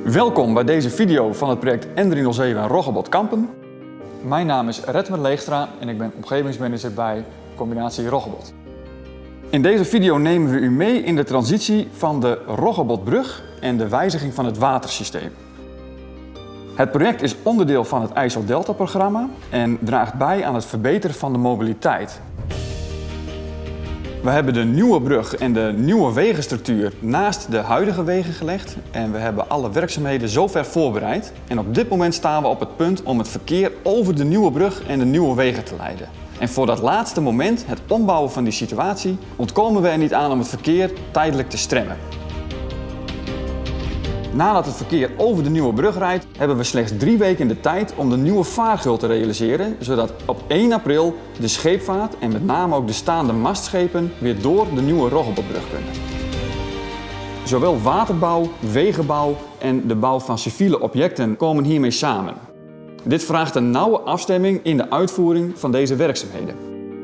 Welkom bij deze video van het project N307 Roggebod Kampen. Mijn naam is Redmer Leegstra en ik ben omgevingsmanager bij Combinatie Roggebod. In deze video nemen we u mee in de transitie van de Roggebodbrug en de wijziging van het watersysteem. Het project is onderdeel van het IJsseldelta-programma en draagt bij aan het verbeteren van de mobiliteit. We hebben de nieuwe brug en de nieuwe wegenstructuur naast de huidige wegen gelegd en we hebben alle werkzaamheden zover voorbereid. En op dit moment staan we op het punt om het verkeer over de nieuwe brug en de nieuwe wegen te leiden. En voor dat laatste moment, het ombouwen van die situatie, ontkomen we er niet aan om het verkeer tijdelijk te stremmen. Nadat het verkeer over de nieuwe brug rijdt, hebben we slechts 3 weken de tijd om de nieuwe vaargeul te realiseren, zodat op 1 april de scheepvaart en met name ook de staande mastschepen weer door de nieuwe Roggebodbrug kunnen. Zowel waterbouw, wegenbouw en de bouw van civiele objecten komen hiermee samen. Dit vraagt een nauwe afstemming in de uitvoering van deze werkzaamheden.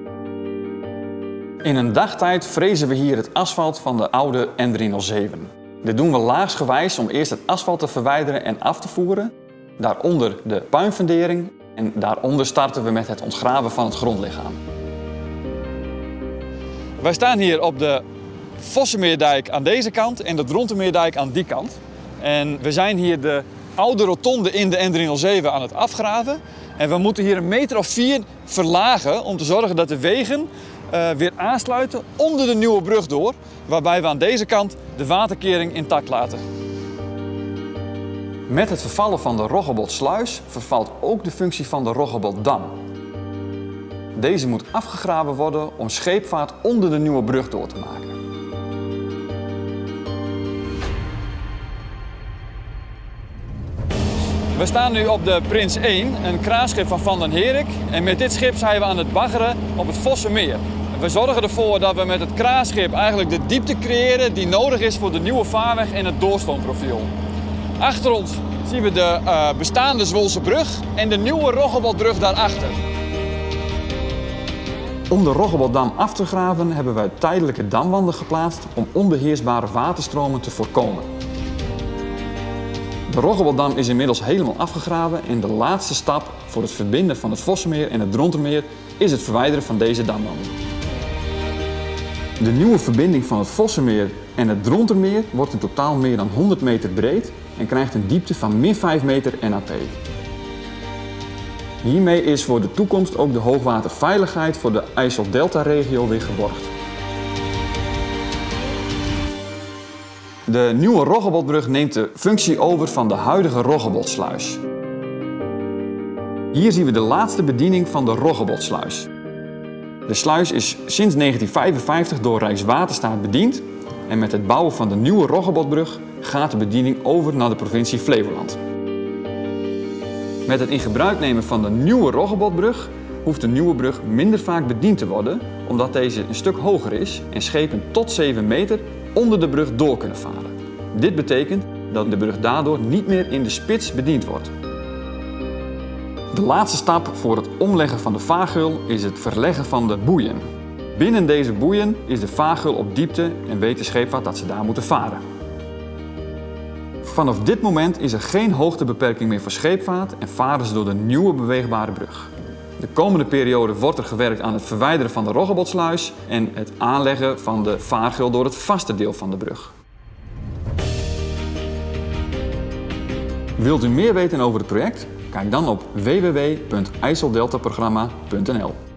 In een dagtijd frezen we hier het asfalt van de oude N307. Dit doen we laagsgewijs om eerst het asfalt te verwijderen en af te voeren. Daaronder de puinfundering en daaronder starten we met het ontgraven van het grondlichaam. Wij staan hier op de Vossenmeerdijk aan deze kant en de Drontenmeerdijk aan die kant. En we zijn hier de oude rotonde in de N307 aan het afgraven. En we moeten hier 1,4 meter verlagen om te zorgen dat de wegen weer aansluiten onder de nieuwe brug door, waarbij we aan deze kant de waterkering intact laten. Met het vervallen van de Roggebodsluis vervalt ook de functie van de Roggeboddam. Deze moet afgegraven worden om scheepvaart onder de nieuwe brug door te maken. We staan nu op de Prins 1, een kraanschip van Van den Herik. En met dit schip zijn we aan het baggeren op het Vossenmeer. We zorgen ervoor dat we met het kraanschip eigenlijk de diepte creëren die nodig is voor de nieuwe vaarweg en het doorstoomprofiel. Achter ons zien we de bestaande Zwolse brug en de nieuwe Roggebodbrug daarachter. Om de Roggeboddam af te graven hebben wij tijdelijke damwanden geplaatst om onbeheersbare waterstromen te voorkomen. De Roggeboddam is inmiddels helemaal afgegraven en de laatste stap voor het verbinden van het Vossenmeer en het Drontenmeer is het verwijderen van deze damwanden. De nieuwe verbinding van het Vossenmeer en het Drontenmeer wordt in totaal meer dan 100 meter breed en krijgt een diepte van min 5 meter NAP. Hiermee is voor de toekomst ook de hoogwaterveiligheid voor de IJsseldelta-regio weer geborgd. De nieuwe Roggebodbrug neemt de functie over van de huidige Roggebodsluis. Hier zien we de laatste bediening van de Roggebodsluis. De sluis is sinds 1955 door Rijkswaterstaat bediend en met het bouwen van de nieuwe Roggebodbrug gaat de bediening over naar de provincie Flevoland. Met het in gebruik nemen van de nieuwe Roggebodbrug hoeft de nieuwe brug minder vaak bediend te worden, omdat deze een stuk hoger is en schepen tot 7 meter onder de brug door kunnen varen. Dit betekent dat de brug daardoor niet meer in de spits bediend wordt. De laatste stap voor het omleggen van de vaargeul is het verleggen van de boeien. Binnen deze boeien is de vaargeul op diepte en weet de scheepvaart dat ze daar moeten varen. Vanaf dit moment is er geen hoogtebeperking meer voor scheepvaart en varen ze door de nieuwe beweegbare brug. De komende periode wordt er gewerkt aan het verwijderen van de Roggebodsluis en het aanleggen van de vaargeul door het vaste deel van de brug. Wilt u meer weten over het project? Kijk dan op www.ijsseldeltaprogramma.nl.